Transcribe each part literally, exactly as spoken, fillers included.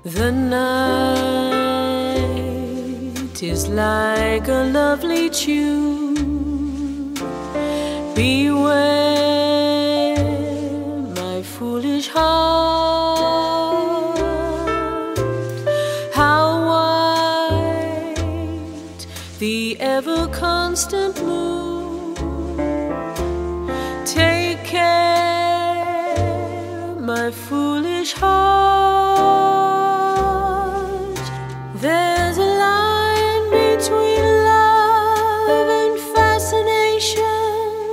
The night is like a lovely tune. Beware, my foolish heart, how white the ever-constant moon. Take care, my foolish heart. There's a line between love and fascination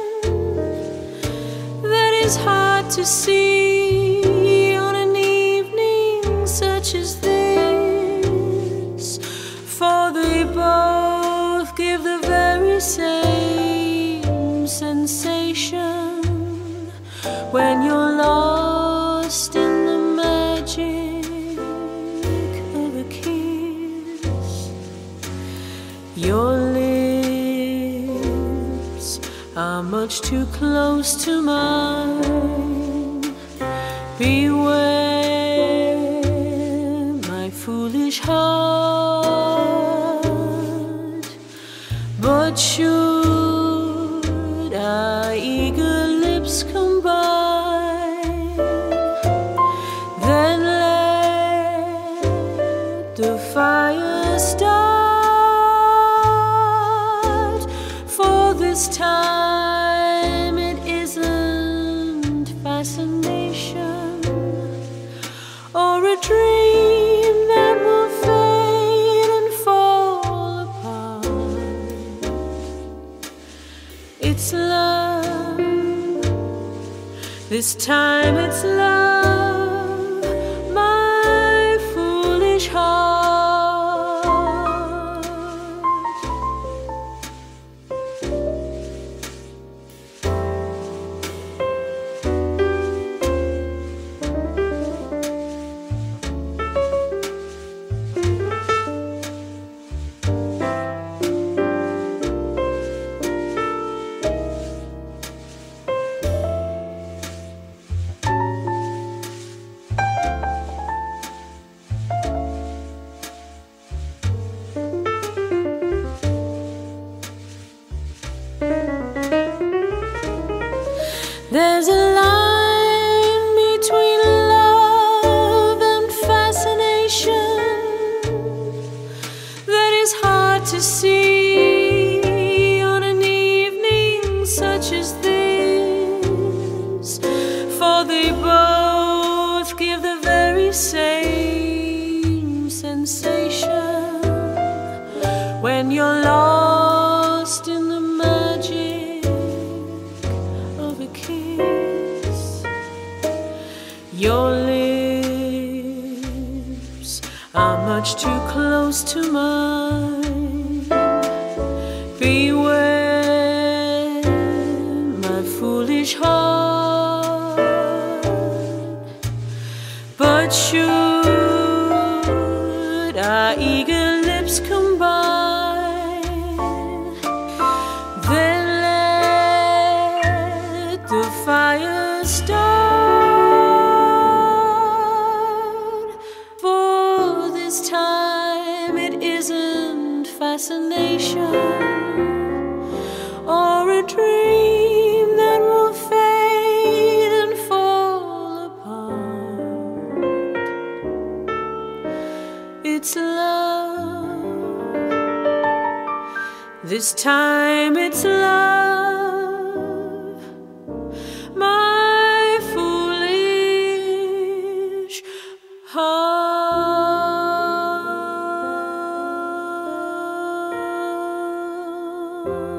that is hard to see on an evening such as this, for they both give the very same sensation when you're lost in the magic of a kiss. Your lips are much too close to mine. Beware, my foolish heart. But should our eager lips combine, then let the fire start. For this time it isn't fascination or a dream that will fade and fall apart. It's love. This time it's love, my foolish heart. There's a line between love and fascination that is hard to see on an evening such as this, for they both give the very same sensation when you're lost in the magic of a kiss. Your lips are much too close to mine. Beware, my foolish heart. But should our eager lips combine, then let the fire start. For this time it isn't fascination or a dream that will fade and fall apart. It's love. This time it's love, my foolish heart.